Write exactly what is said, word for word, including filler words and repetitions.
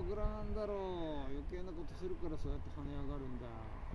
グラなんだろう。余計なことするからそうやって跳ね上がるんだ。